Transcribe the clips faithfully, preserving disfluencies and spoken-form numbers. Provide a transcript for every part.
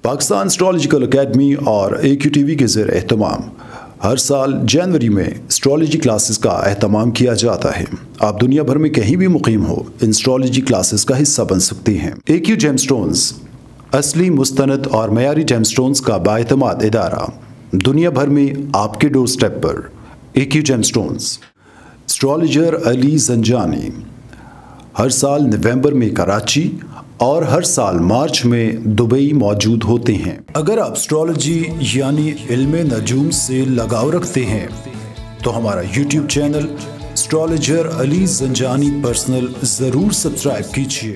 Pakistan astrological academy और ए Q T V के ज़ेर एहतमाम हर साल जनवरी में एस्ट्रोलॉजी क्लासेस का एहतमाम किया जाता है। आप दुनिया भर में कहीं भी मुकीम हो, इन एस्ट्रोलॉजी क्लासेस का हिस्सा बन सकते हैं। ए क्यू जेमस्टोन्स असली, मुस्तनद और मयारी जेमस्टोन्स का बाएतमाद इदारा, दुनिया भर में आपके डोर स्टेप पर। A Q gemstones. Astrologer Ali Janjani हर साल नवंबर में कराची और हर साल मार्च में दुबई मौजूद होते हैं। अगर आप एस्ट्रोलॉजी यानी इल्मे नजूम से लगाव रखते हैं तो हमारा YouTube channel astrologer Ali Janjani personal ज़रूर सब्सक्राइब कीजिए।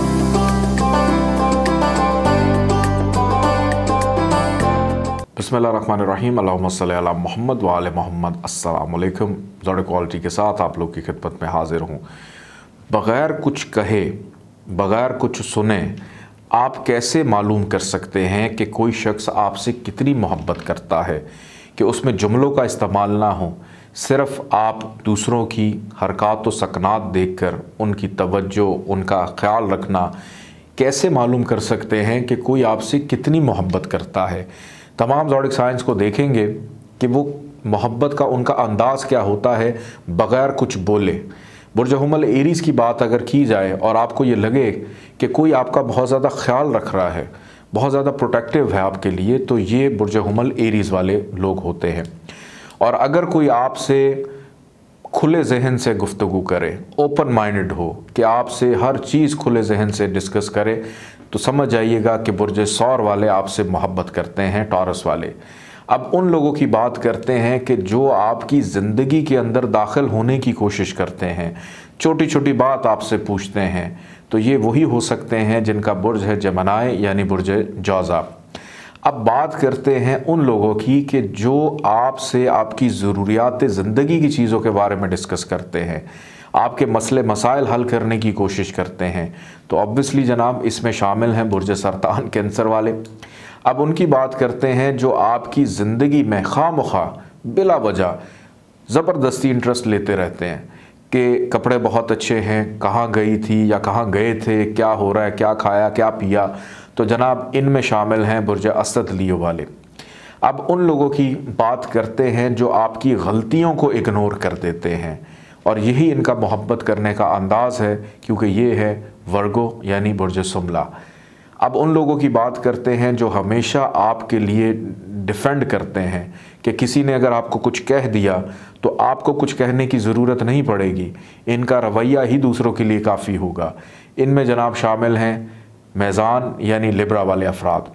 बिस्मिल्लाहिर्रहमानिर्रहीम, अल्लाहुम्मा सल्ली अला मुहम्मद व आले मुहम्मद। अस्सलाम वालेकुम। ज़ोर क्वालिटी के साथ आप लोग की खिदमत में हाजिर हूँ। बग़ैर कुछ कहे, बग़ैर कुछ सुने, आप कैसे मालूम कर सकते हैं कि कोई शख्स आपसे कितनी मोहब्बत करता है कि उसमें जुमलों का इस्तेमाल ना हो, सिर्फ़ आप दूसरों की हरकत व सकनात देखकर उनकी तवज्जो, उनका ख्याल रखना। कैसे मालूम कर सकते हैं कि कोई आपसे कितनी मोहब्बत करता है? तमाम ज़ोडिक साइंस को देखेंगे कि वो मोहब्बत का उनका अंदाज़ क्या होता है बग़ैर कुछ बोले। बुर्ज हुमल एरीज़ की बात अगर की जाए और आपको ये लगे कि कोई आपका बहुत ज़्यादा ख्याल रख रहा है, बहुत ज़्यादा प्रोटेक्टिव है आपके लिए, तो ये बुर्ज हुमल एरीज़ वाले लोग होते हैं। और अगर कोई आपसे खुले जहन से गुफ्तगू करे, ओपन माइंडेड हो कि आपसे हर चीज़ खुले जहन से डिस्कस करे, तो समझ जाइएगा कि बुर्ज सौर वाले आपसे मोहब्बत करते हैं, टॉरस वाले। अब उन लोगों की बात करते हैं कि जो आपकी ज़िंदगी के अंदर दाखिल होने की कोशिश करते हैं, छोटी छोटी बात आपसे पूछते हैं, तो ये वही हो सकते हैं जिनका बुर्ज है जमनाए यानी बुर्ज जौज़ा। अब बात करते हैं उन लोगों की कि जो आपसे आपकी ज़रूरियात ज़िंदगी की चीज़ों के बारे में डिस्कस करते हैं, आपके मसले मसाइल हल करने की कोशिश करते हैं। तो ऑब्वियसली जनाब इसमें शामिल हैं बुर्ज सरतान, कैंसर वाले। अब उनकी बात करते हैं जो आपकी ज़िंदगी में खामखा बिला वजह ज़बरदस्ती इंटरेस्ट लेते रहते हैं कि कपड़े बहुत अच्छे हैं, कहाँ गई थी या कहाँ गए थे, क्या हो रहा है, क्या खाया, क्या पिया। तो जनाब इनमें शामिल हैं बुर्ज असद लियो वाले। अब उन लोगों की बात करते हैं जो आपकी गलतियों को इग्नोर कर देते हैं, और यही इनका मोहब्बत करने का अंदाज़ है, क्योंकि ये है वर्गो यानी बुर्ज सुमला। अब उन लोगों की बात करते हैं जो हमेशा आपके लिए डिफेंड करते हैं कि किसी ने अगर आपको कुछ कह दिया तो आपको कुछ कहने की ज़रूरत नहीं पड़ेगी, इनका रवैया ही दूसरों के लिए काफ़ी होगा। इनमें जनाब शामिल हैं मेज़ान यानी लिब्रा वाले अफराद।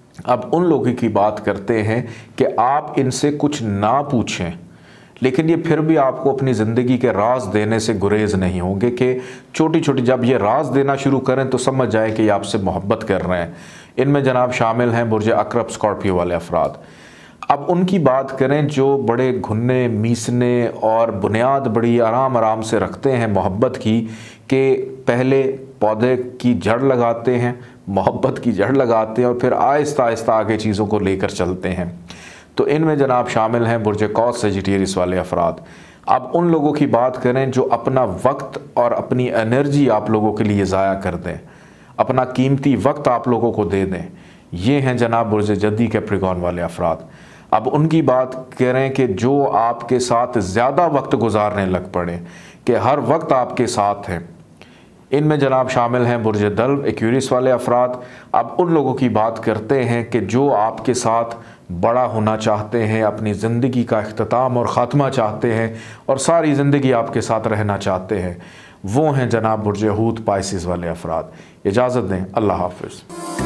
अब उन लोगों की बात करते हैं कि आप इनसे कुछ ना पूछें, लेकिन ये फिर भी आपको अपनी ज़िंदगी के राज देने से गुरेज नहीं होंगे कि छोटी छोटी जब ये राज देना शुरू करें तो समझ जाए कि ये आपसे मोहब्बत कर रहे हैं। इनमें जनाब शामिल हैं बुर्ज अकरब स्कॉर्पियो वाले अफराद। अब उनकी बात करें जो बड़े घुनने मीसने और बुनियाद बड़ी आराम आराम से रखते हैं मोहब्बत की, कि पहले पौधे की जड़ लगाते हैं, मोहब्बत की जड़ लगाते हैं और फिर आहिस्ता आहिस्ता आगे चीज़ों को लेकर चलते हैं। तो इनमें जनाब शामिल हैं बुर्ज कौस सेजिटेरियस वाले अफराद। अब उन लोगों की बात करें जो अपना वक्त और अपनी एनर्जी आप लोगों के लिए ज़ाया कर दें, अपना कीमती वक्त आप लोगों को दे दें, ये हैं जनाब बुर्ज जद्दी कैप्रिकॉर्न वाले अफराद। अब उनकी बात करें कि जो आपके साथ ज़्यादा वक्त गुजारने लग पड़े, कि हर वक्त आपके साथ हैं, इनमें जनाब शामिल हैं बुर्ज दल्व एक्यूरियस वाले अफराद। अब उन लोगों की बात करते हैं कि जो आपके साथ बड़ा होना चाहते हैं, अपनी ज़िंदगी का इख्तिताम और ख़ात्मा चाहते हैं और सारी ज़िंदगी आपके साथ रहना चाहते हैं, वो हैं जनाब बुर्ज हूत पाइसिस वाले अफराद। इजाज़त दें, अल्लाह हाफ़िज़।